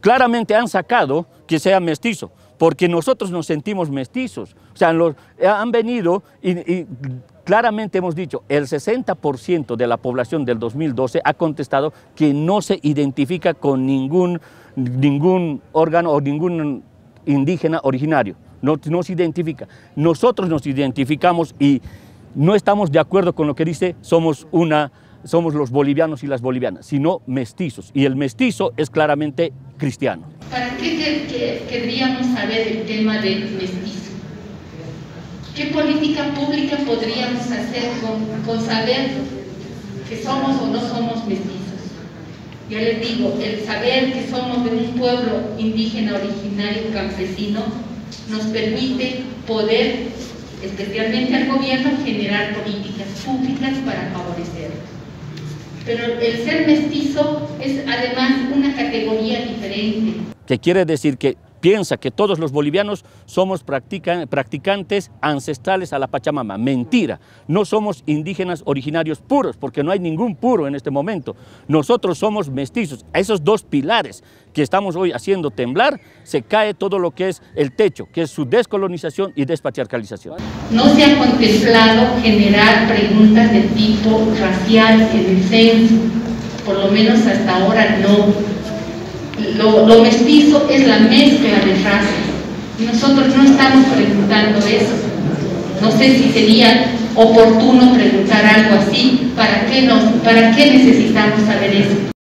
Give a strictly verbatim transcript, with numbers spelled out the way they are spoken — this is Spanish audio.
claramente han sacado que sea mestizo, porque nosotros nos sentimos mestizos. O sea, los, han venido y, y claramente hemos dicho, el sesenta por ciento de la población del dos mil doce ha contestado que no se identifica con ningún, ningún órgano o ningún indígena originario, no, no se identifica. Nosotros nos identificamos y no estamos de acuerdo con lo que dice somos, una, somos los bolivianos y las bolivianas, sino mestizos, y el mestizo es claramente cristiano. ¿Para qué que, que, querríamos saber el tema del mestizo? ¿Qué política pública podríamos hacer con, con saber que somos o no somos mestizos? Ya les digo, el saber que somos de un pueblo indígena originario campesino nos permite poder, especialmente al gobierno, generar políticas públicas para favorecerlos. Pero el ser mestizo es además una categoría diferente. Que quiere decir que piensa que todos los bolivianos somos practican, practicantes ancestrales a la Pachamama. Mentira, no somos indígenas originarios puros, porque no hay ningún puro en este momento. Nosotros somos mestizos. A esos dos pilares que estamos hoy haciendo temblar, se cae todo lo que es el techo, que es su descolonización y despatriarcalización. No se ha contemplado generar preguntas de tipo racial en el censo, por lo menos hasta ahora no. Lo, lo mestizo es la mezcla de razas. Nosotros no estamos preguntando eso. No sé si sería oportuno preguntar algo así. ¿Para qué, nos, para qué necesitamos saber eso?